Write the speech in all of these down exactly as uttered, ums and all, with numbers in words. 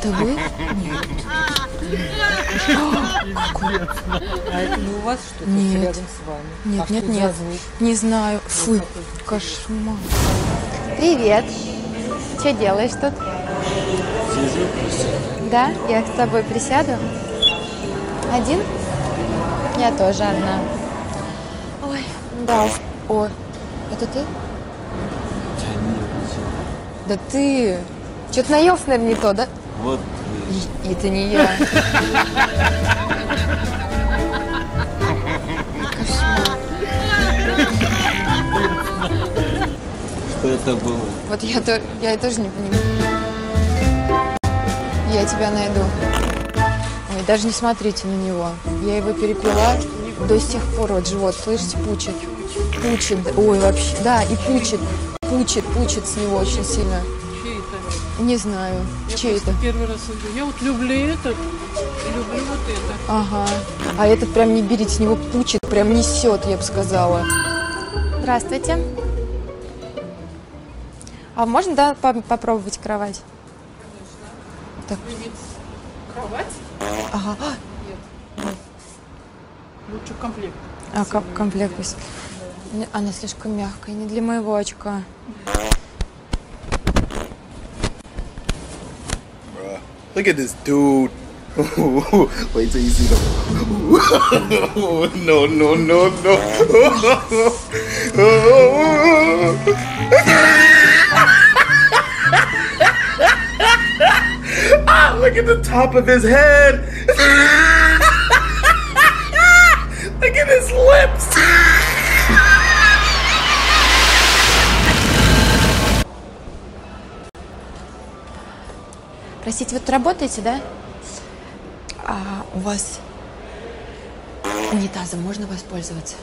Это вы? Нет. А это не у вас что-то рядом с вами? Нет, а нет, нет. Не знаю. Фу, кошмар. Привет. Что делаешь тут? Сижу, присяду. Да? Я с тобой присяду? Один? Я тоже одна. Ой, да. О, это ты? Да нет. Да ты. Что-то наелся, наверное, не то, да? Вот. И, это не я. Что это было? Вот я, то, я тоже не понимаю. Я тебя найду. Ой, даже не смотрите на него. Я его перепила до сих пор. Вот живот, слышите, пучит. Пучит. Ой, вообще. Да, и пучит. Пучит, пучит с него очень сильно. Чей это? Не знаю. Я Чей это? Первый раз иду. Я вот люблю этот, люблю вот это. Ага. А этот прям не берите, с него пучит, прям несет, я бы сказала. Здравствуйте. А можно, да, по попробовать кровать? Так. Кровать? Ага. Нет. Лучше комплект. А, ком комплект пусть. Она слишком мягкая, не для моего очка. Look at this dude. Wait till you see them. No, no, no, no. Ah, look at the top of his head. Look at his lips. Простите, вы тут работаете, да? А у вас унитазом можно воспользоваться?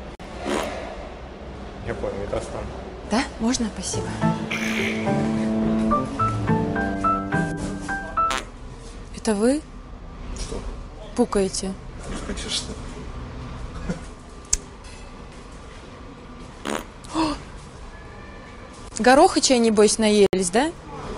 Я понял, унитаз там. Да? Можно? Спасибо. Это вы? Что? Пукаете? Конечно. О! Гороха чай, небось, наелись, да?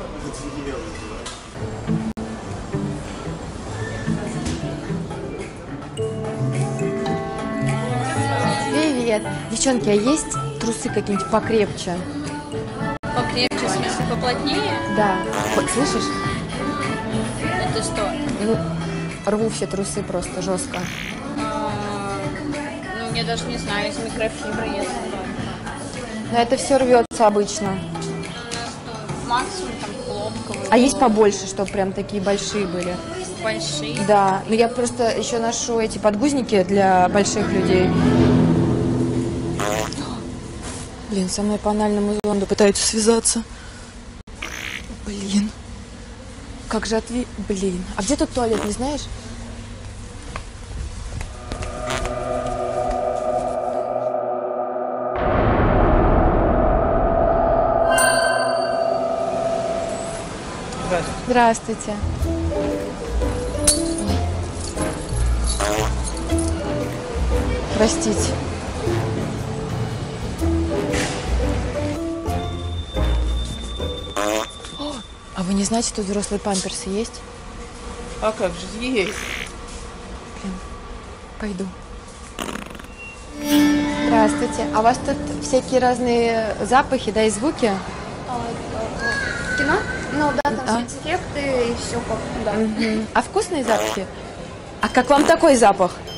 Привет. Девчонки, а есть трусы какие-нибудь покрепче? Покрепче, в смысле, поплотнее? Да. Вот, слышишь? Это что? Ну, рву все трусы просто жестко. А, ну, я даже не знаю, из микрофибры, если Но это все рвется обычно. максимум там хлопковые. А есть побольше, чтобы прям такие большие были? Большие. Да. Но я просто еще ношу эти подгузники для больших людей. Блин, со мной по анальному зонду пытаются связаться. Блин. Как же отве... Блин. А где тут туалет, не знаешь? Здравствуйте. Здравствуйте. Простите. О, а вы не знаете, тут взрослые памперсы есть? А как же, есть. Блин, пойду. Здравствуйте. А у вас тут всякие разные запахи, да, и звуки? Кино? Ну да, там А? спецэффекты и все как, да. Мгм. А вкусные запахи? А как вам такой запах?